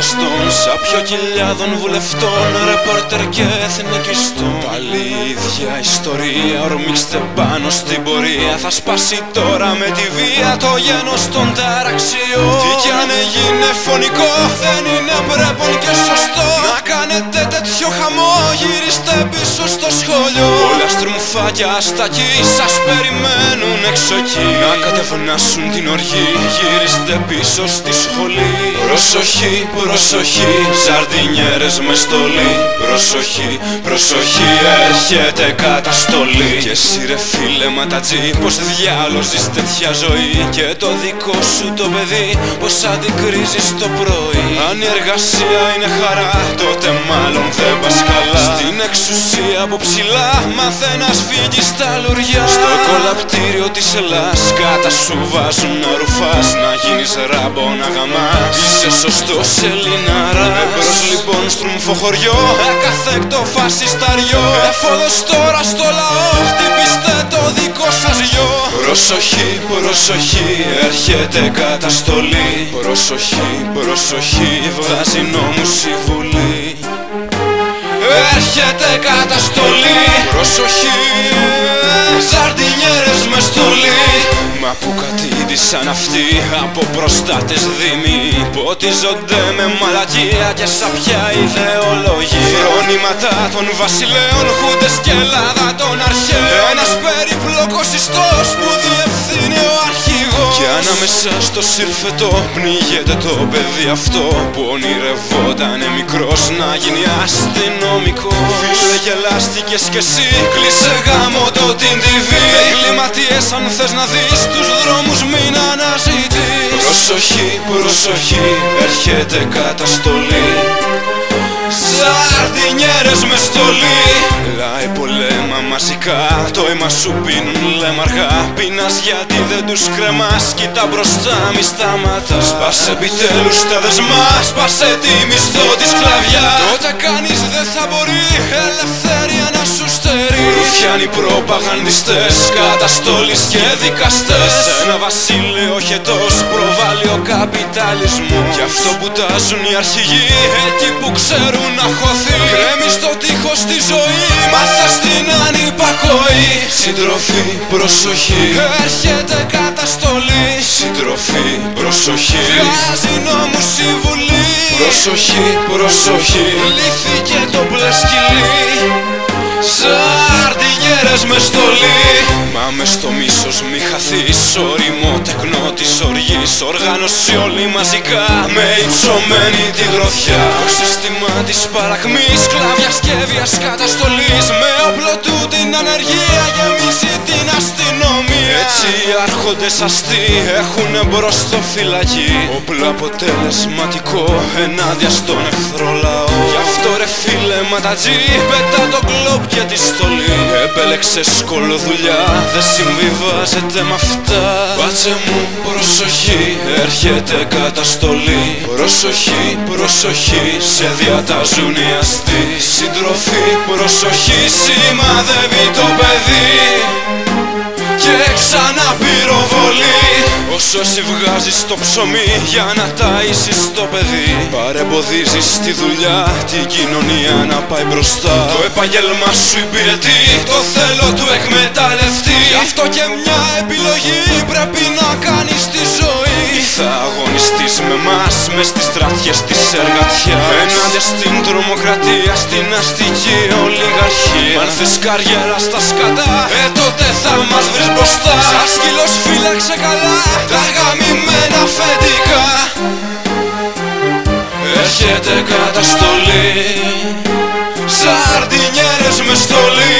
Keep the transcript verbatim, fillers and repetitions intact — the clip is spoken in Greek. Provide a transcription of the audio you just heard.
μεταναστών, σάπιο χιλιάδων βουλευτών, ρεπόρτερ και εθνικιστών. Πάλι η ίδια ιστορία, ορμήστε πάνω στην πορεία. Θα σπάσει τώρα με τη βία το γένος των ταραξιών. Τι κι αν έγινε φωνικό, δεν είναι πρέπον και σωστό να κάνετε τέτοιο χαμό, γυρίστε πίσω στο σχολείο. Όλα στρουμφάκια στα κι σας περιμένουν έξω εκεί, να κατευνάσουν την οργή, γυρίστε πίσω στη σχολή. Προσοχή, προσοχή, ζαρδινιέρες με στολή. Προσοχή, προσοχή, έρχεται καταστολή. Και εσύ ρε φίλε ματατζή, πως διάλος ζεις τέτοια ζωή, και το δικό σου το παιδί πως αντικρίζεις το πρωί. Αν η εργασία είναι χαρά, τότε μάλλον δεν πας καλά. Στην εξουσία από ψηλά μάθε να σφίγγεις τα λουριά. Στο κολαπτήριο της Ελλάς κάτα σου βάζουν να ρουφάς, να γίνεις ράμπο να γαμάς. Είσαι σωστός Ελληναράς. Εμπρός λοιπόν στρουμφοχωριό, εκαθέκτο φασισταριό. Έφοδος τώρα στο λαό, χτυπήστε το δικό σας γιο. Προσοχή, προσοχή, έρχεται καταστολή. Προσοχή, προσοχή, βγάζει νόμους η Βουλή. Έρχεται καταστολή. Προσοχή, ζαρδινιέρες με στολή. Μα που κατήδησαν αυτοί από προστάτες δήμοι, ποτίζονται με μαλακία και σαπιά ιδεολογία. Φρονήματα των βασιλέων, χούντες και Ελλάδα των αρχαίων. Ένας περίπλοκος ιστός που διευθύνει ο αρχηγός. Και ανάμεσα στο σύρφετο πνίγεται το παιδί αυτό που ονειρευότανε μικρός να γίνει αστυνομικό. Φίλε γελάστηκες κι εσύ, κλείσε γάμο το την τι βι. Εγκληματίες αν θες να δεις τους δρόμους μην αναζητείς. Προσοχή, προσοχή, έρχεται καταστολή. Ζαρδινιέρες με στολή. Λάει πολέμα μαζικά, το αίμα σου πίνουν λέμαργα. Πίνας γιατί δεν τους κρεμάς, κοίτα μπροστά μη σταματάς. Σπάσε επιτέλους τα δεσμά, σπάσε τη μισθώτη σκλαβιά. Τότε κανείς δεν θα μπορεί ελευθερία να σου στερεί. Ρουφιάνοι προπαγανδιστές, καταστόλεις και δικαστές. Ένα βασίλειο χετός προβάλλει ο καπιταλισμός. Γι' αυτό που τάζουν οι αρχηγοί εκεί που ξέρουν να χωθεί. Κρέμει στο τείχος τη ζωή, μάθε στην ανυπακοή. Συντροφή, προσοχή, έρχεται καταστολή. Συντροφή, προσοχή, βγάζει νόμους η Βουλή. Προσοχή, προσοχή, λύθηκε το μπλε σκυλί. Ζαρδινιέρες με στολή. Μα μες στο μίσος μη χαθείς, όριμο τεκνό της οργής. Οργάνωση όλοι μαζικά με υψωμένη τη γροθιά. Το σύστημα της παρακμής, σκλάβιας και βίας καταστολής. Με όπλο του την ανεργία γεμίζει την αστυνομία. Έτσι οι άρχοντες αστεί έχουν μπρος στο φυλακή. Όπλο αποτελεσματικό ενάντια στον εχθρό λαό. Γι' αυτό ρε φίλε ματατζή, πετά το γκλόπ και τη στολή. Επέλεξες σκολοδουλειά, δεν συμβιβάζεται με αυτά. Πάτσε μου προσοχή, έρχεται καταστολή. Προσοχή, προσοχή, σε διατάζουν οι αστεί. Συντροφή, προσοχή, σημαδεύει το παιδί και ξανά πυροβολεί. Όσο εσύ βγάζεις το ψωμί για να ταΐσεις το παιδί, παρεμποδίζεις τη δουλειά, την κοινωνία να πάει μπροστά. Το επάγγελμα σου υπηρετεί, το θέλω του εκμεταλλευτεί. Γι' αυτό και μια επιλογή πρέπει να κάνεις στη ζωή. Ή θα αγωνιστείς με μας μες στις στρατιές της εργατιάς, ενάντια στην τρομοκρατία, στην αστική ολιγαρχία. Αν θες καριέρα στα σκατά, ε τότε θα μας βρεις μπροστά. Σαν σκύλος φύλαξε καλά τα γαμημένα αφεντικά. Έρχεται καταστολή. Ζαρδινιέρες με στολή.